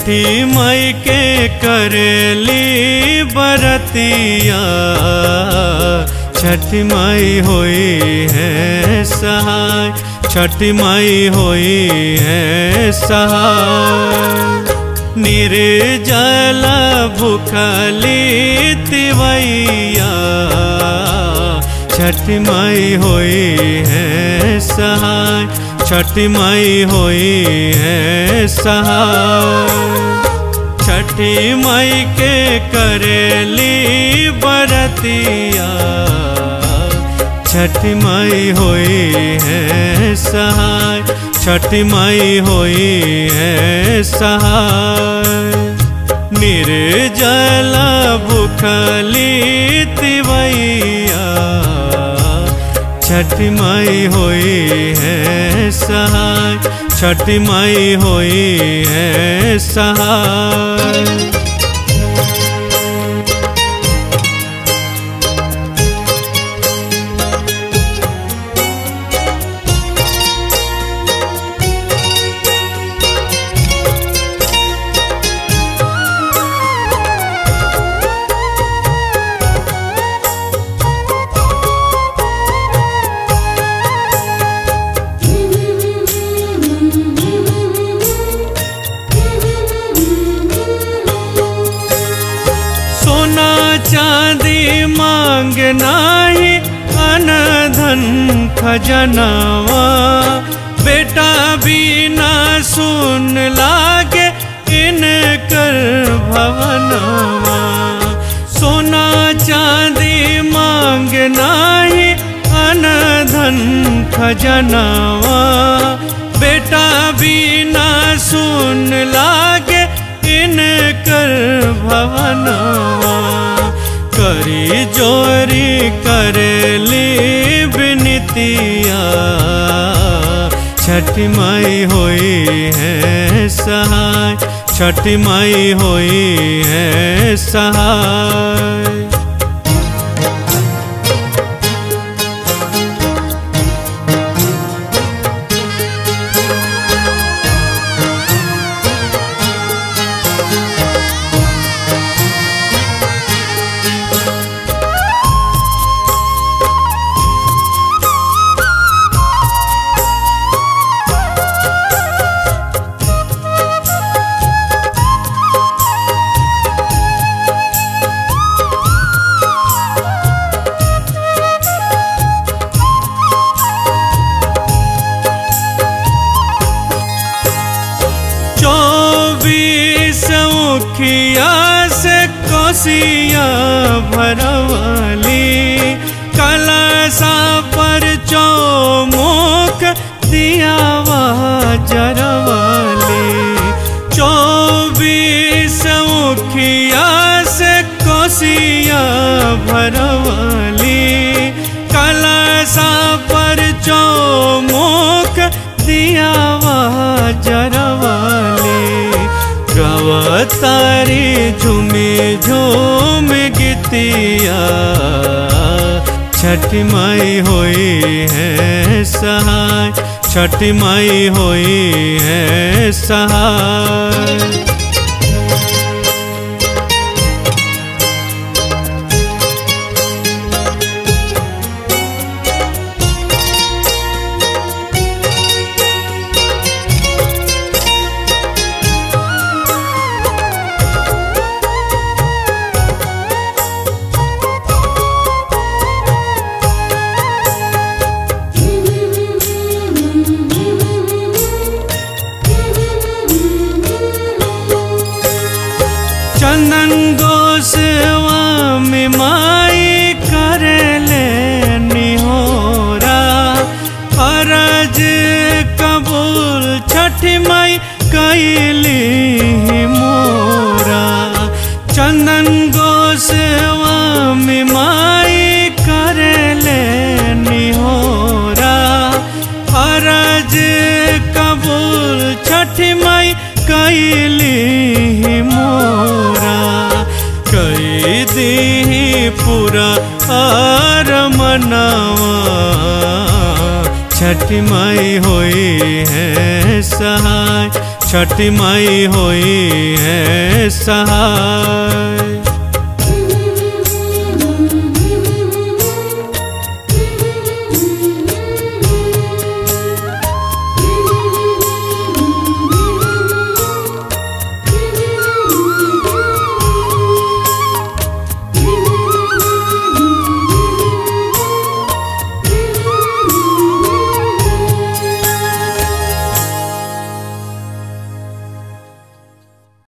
छठी मई के करेली बरतिया, छठी माई होई है सहाय, छठी माई होई है सहाय। निर्जल भूखली तिवैया, छठी माई होई है सहाय, छठी माई होई है सहाय। छठी माई के करेली बरतिया, छठी माई होई है सहाय, छठी माई होई है सहाय। निर्जल भूखली तिवैया, छठी माई होई है सहाय, छठी माई होई है सहाय। चांदी मांग नाही अन धन खजनवा, बेटा बिना सुन लागे इनकर भवनवा। सोना चांदी मांग नाही अन धन खजनवा, बेटा बिना सुन लागे इनकर भवनवा। करी जोरी करेली बिनतिया, छठी माई होई है सहाय, छठी माई होई है सहाय। मुखिया से कोसिया भरवाली, कलशा पर चौमुख दियावा जरवाली। 24 मुखिया से कोसिया भरवाली, कलशा पर चौमुख दियावा जरवाली। गवतारी झूमी झूम गीतिया, छठी माई होई है सहाय, छठी माई होई है सहाय। चंदन गोसवा में माई करेले निहोरा, फरज कबूल छठी माई कैली मोरा। चंदन गोसवा में माई करेले निहोरा, फरज कबूल छठी माई कैली मोरा। कई दी पूरा आर मनावा, छठी माई होई है सहाय, छठी माई होई है सहाय।